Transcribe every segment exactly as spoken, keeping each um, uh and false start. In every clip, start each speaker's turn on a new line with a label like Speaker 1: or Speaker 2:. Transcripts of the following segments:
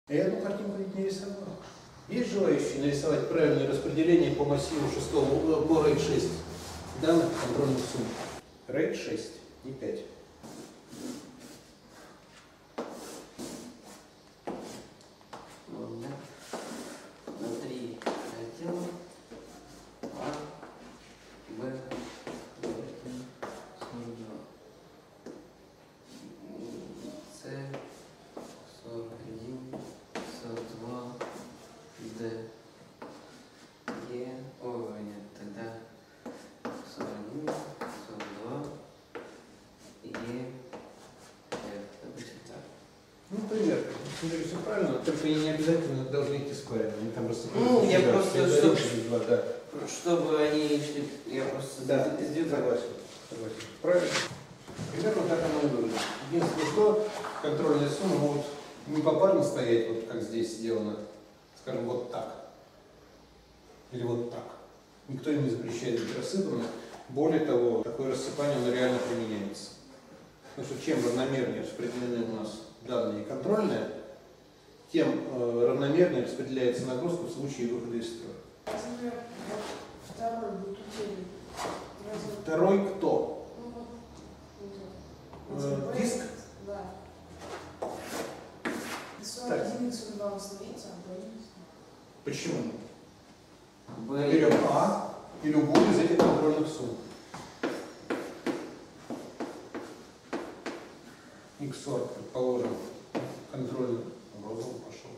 Speaker 1: Я одну картинку ведь не рисовал. Есть желающие нарисовать правильное распределение по массиву шестого, по рейд шесть данных контрольных сумм? рейд шесть, не пять.
Speaker 2: Внутри раздела А, Б, сорок два. С, сорок один, сорок два, Д, Е, ой, нет, тогда сорок один, сорок два, Е, Ф, обычно так.
Speaker 1: Ну, пример. Смотри, все правильно, только они не обязательно должны идти с парами. Они там рассыпаются.
Speaker 2: Ну, я просто, чтобы,
Speaker 1: два, да.
Speaker 2: чтобы они шли, я просто
Speaker 1: Да,
Speaker 2: сделаю.
Speaker 1: согласен. Согласен. Правильно. Примерно так оно и выглядит. Единственное, что контрольные суммы могут не попарно стоять, вот как здесь сделано, скажем, вот так. Или вот так. Никто им не запрещает быть рассыпанным. Более того, такое рассыпание оно реально применяется. Потому что чем равномернее распределены у нас данные контрольные, тем э, равномернее распределяется нагрузка в случае выхода из строя.
Speaker 3: Второй будет утерян.
Speaker 1: Второй кто?
Speaker 3: Ну,
Speaker 1: Э, диск?
Speaker 3: Да. сорок один и сорок два восстановится, а Б.
Speaker 1: Почему?
Speaker 2: Б,
Speaker 1: Берем А и любую из этих контрольных сумм. икс сорок, предположим, контрольный розовый пошел.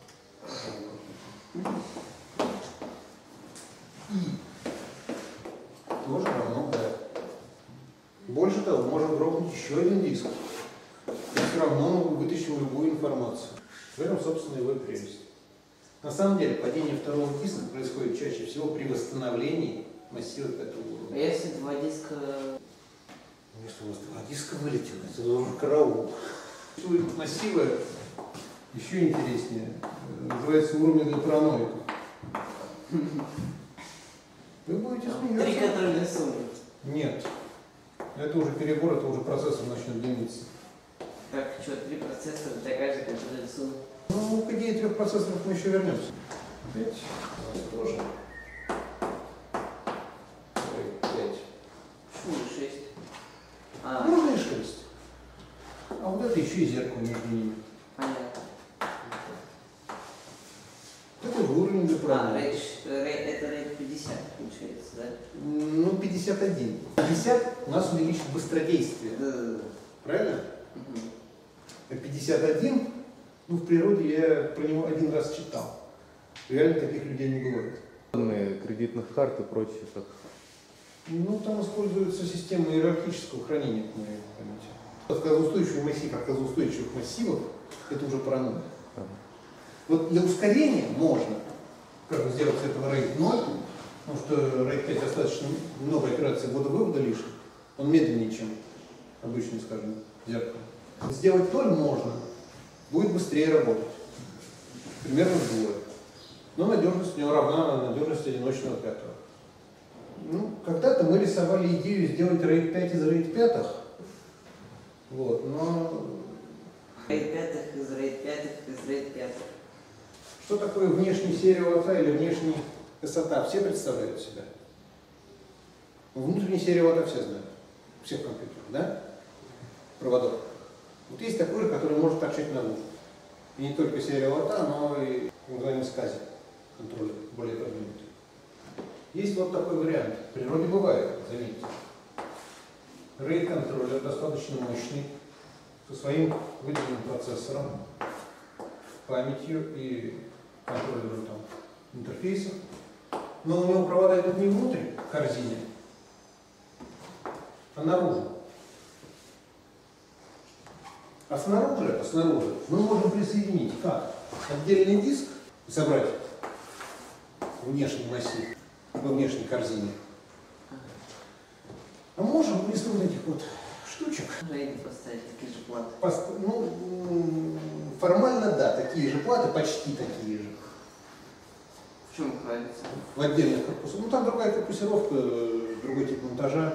Speaker 1: И тоже равно Б. Больше того, можем дропнуть еще один диск. И все равно мы вытащим любую информацию. В этом, собственно, его и прелесть. На самом деле, падение второго диска происходит чаще всего при восстановлении массива пятого
Speaker 2: а
Speaker 1: уровня.
Speaker 2: если два диска...
Speaker 1: Если у вас два диска вылетело, это уже караул. Существуют массивы еще интереснее. Называется уровень для параноиков. Вы будете смеяться.
Speaker 2: Три контрольные суммы.
Speaker 1: Нет. Это уже перебор, это уже процессор начнет длиниться.
Speaker 2: Так, что, три процессора для каждой контрольной суммы?
Speaker 1: Ну, к идее трех процессоров мы еще вернемся. Пять. Тоже. Пять.
Speaker 2: Почему шесть? А,
Speaker 1: Можно и шесть. А вот это еще и зеркало между ними.
Speaker 2: понятно.
Speaker 1: Такой же уровень для
Speaker 2: А,
Speaker 1: параноиков.
Speaker 2: рейд, рейд, это рейд пятьдесят получается, да?
Speaker 1: Ну, пятьдесят один. пятьдесят у нас увеличит быстродействие.
Speaker 2: Да.
Speaker 1: Правильно?
Speaker 2: Угу.
Speaker 1: А пятьдесят один, ну, в природе я про него один раз читал. Реально таких людей не бывает.
Speaker 4: Данные кредитных карт и прочее, как.
Speaker 1: Ну, там используется система иерархического хранения, по моей памяти. Отказоустойчивый массив отказоустойчивых массивов – это уже паранойя.
Speaker 4: Ага.
Speaker 1: Вот для ускорения можно, как сделать с этого рейд ноль, потому что рейд пять достаточно много операций ввода-вывода лишних, он медленнее, чем обычный, скажем, зеркало. Сделать ноль можно, будет быстрее работать, примерно вдвое. Но надежность у него равна надежности одиночного пятого. Ну, когда-то мы рисовали идею сделать рейд пять из рейд пятых, вот, но
Speaker 2: Рейд пятых из рейд пятых из рейд пятых.
Speaker 1: что такое внешний сериал АТА или внешний эс-эй-ти-эй, все представляют себя? Внутренний сериал АТА все знают, всех компьютеров, да? Проводов. Вот есть такой же, который может торчать наружу. И не только сериал АТА, но и называемый сказик, контроль более продвинутый. Есть вот такой вариант. В природе бывает, заметьте. RAID-контроллер достаточно мощный, со своим выделенным процессором, памятью и контроллером там, интерфейсов. Но у него провода идут не внутрь корзины, а наружу. А снаружи, а снаружи мы можем присоединить как? Отдельный диск и собрать внешний массив во внешней корзине. А можем вместо вот этих вот штучек,
Speaker 2: Рейды поставить такие же платы.
Speaker 1: пост- ну, формально да, такие же платы, почти такие же,
Speaker 2: В чем их разница?
Speaker 1: в отдельных корпусах. Ну там другая корпусировка, другой тип монтажа.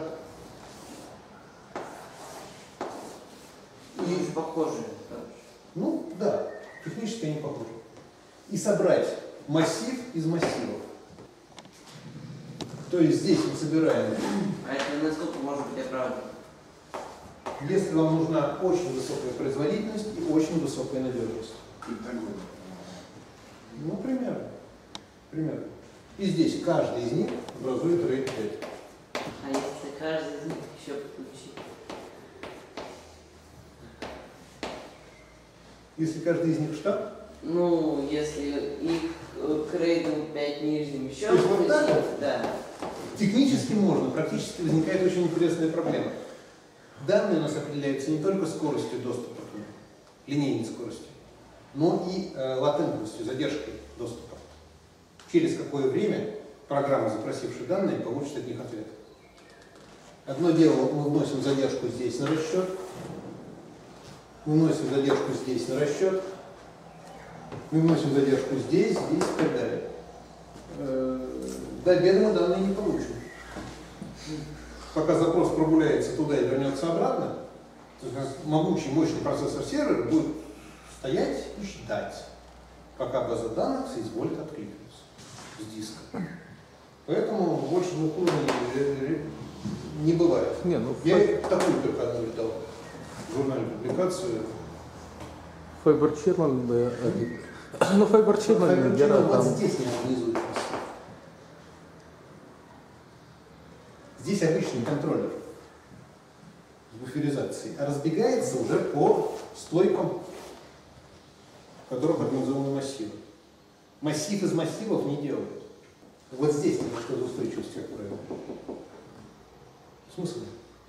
Speaker 2: И похожие.
Speaker 1: Ну да, технически они похожи. и собрать массив из массивов. То есть здесь мы собираем,
Speaker 2: А это насколько может быть оправдано?
Speaker 1: если вам нужна очень высокая производительность и очень высокая надежность. Ну, примерно. Примерно. И здесь каждый из них образует рейд пять.
Speaker 2: А если каждый из них еще подключить?
Speaker 1: Если каждый из них что?
Speaker 2: Ну, если их э, к рейду пять нижним еще
Speaker 1: То есть вот так
Speaker 2: подключить,
Speaker 1: вот?
Speaker 2: да.
Speaker 1: Технически можно, практически возникает очень интересная проблема. Данные у нас определяются не только скоростью доступа к ним, линейной скоростью, но и э, латентностью, задержкой доступа. Через какое время программа, запросившая данные, получит от них ответ. Одно дело, мы вносим задержку здесь на расчет, мы вносим задержку здесь на расчет, мы вносим задержку здесь, здесь и так далее. Э, До обеда мы данные не получим. Пока запрос прогуляется туда и вернется обратно, то есть могучий, мощный процессор-сервер будет стоять и ждать, пока база данных соизволит откликнуться с диска. Поэтому больше двух уровней не бывает.
Speaker 4: Не, ну,
Speaker 1: Я такую только одну видал в журнале публикацию.
Speaker 4: Fiber Channel, э, э, ну, Fiber Channel, я
Speaker 1: Вот
Speaker 4: там...
Speaker 1: здесь не организует массив. Здесь обычный контроллер с буферизацией, а разбегается уже по стойкам, в которых организованы массивы. Массив из массивов не делают. Вот здесь немножко за устойчивость, как правило. Смысл?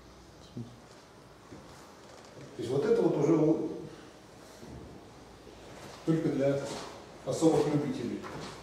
Speaker 1: То есть вот это вот уже только для особых любителей.